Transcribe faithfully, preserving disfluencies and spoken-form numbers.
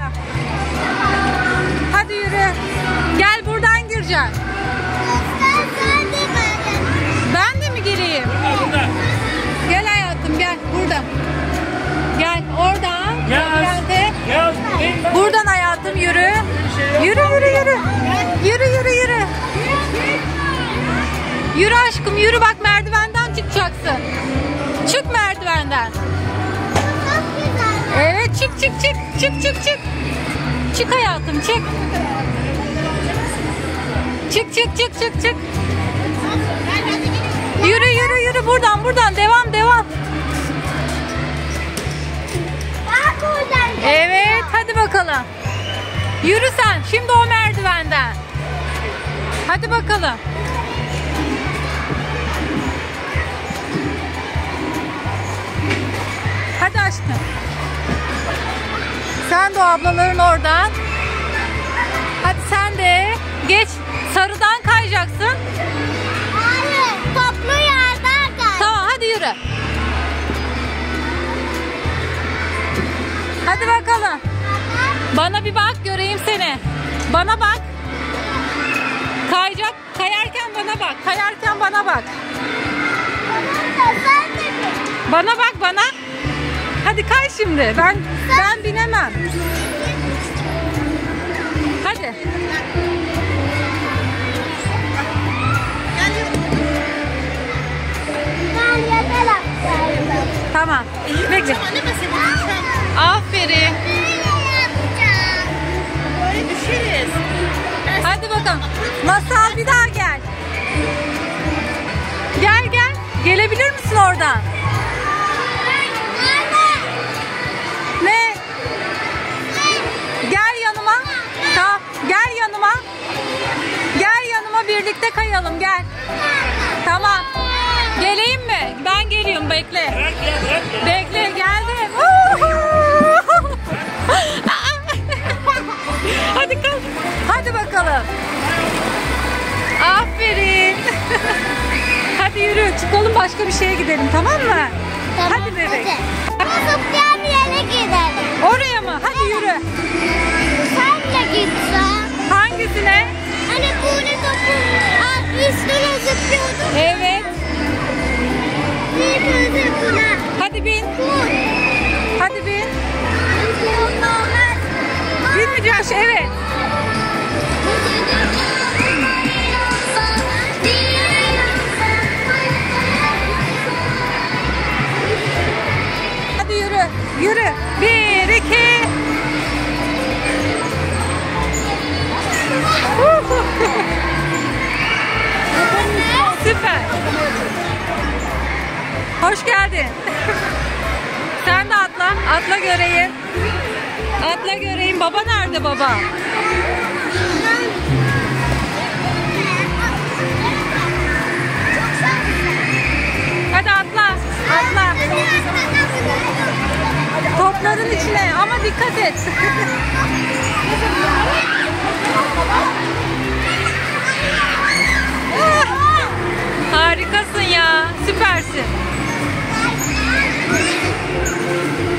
Hadi yürü. Gel buradan gireceksin. Ben de mi gireyim? Gel hayatım gel buradan. Gel oradan. Gel. Buradan hayatım yürü. Yürü yürü yürü. Yürü yürü yürü. Yürü aşkım yürü, bak merdivenden çıkacaksın. Çık merdivenden. Evet çık çık çık. Çık çık çık. Çık hayatım çık. Çık çık çık çık çık. Yürü yürü yürü buradan buradan devam devam. Evet hadi bakalım. Yürü sen şimdi o merdivenden. Hadi bakalım. Hadi aşkım. Sen de o ablaların oradan. Hadi sen de geç. Sarıdan kayacaksın. Hayır, toplu yerden kay. Tamam hadi yürü. Hadi bakalım. Bana bir bak göreyim seni. Bana bak. Kayacak. Kayarken bana bak. Kayarken bana bak. Bana bak bana. Hadi kay şimdi. Ben ben binemem. Hadi. Tamam. Bekle. Aferin. Böyle düşeriz. Hadi bakalım. Masal bir daha gel. Gel gel. Gelebilir misin oradan? Ne? Gel yanıma. Tamam. Gel yanıma. Gel yanıma birlikte kayalım gel. Tamam. Geleyim mi? Ben geliyorum bekle. Bekle geldim. Hadi kalk. Hadi bakalım. Aferin. Hadi yürü çıkalım başka bir şeye gidelim tamam mı? Tamam, hadi bebek. Hadi. Zıplayan bir yere gidelim. Oraya mı? Hadi yürü. Sen de gitsen. Hangisine? Hani böyle topu üstüne zıplıyorduk. Evet. Bir gözü buna. Hadi bin. Dur. Hadi bin. Binmeyeceksin evet. Hadi yürü. Yürü. Bir, iki. Süper. Hoş geldin. Sen de atla. Atla göreyim. Atla göreyim. Baba nerede baba? Hadi atla. Atla. Topların içine ama dikkat et. Harikasın ya. Süpersin.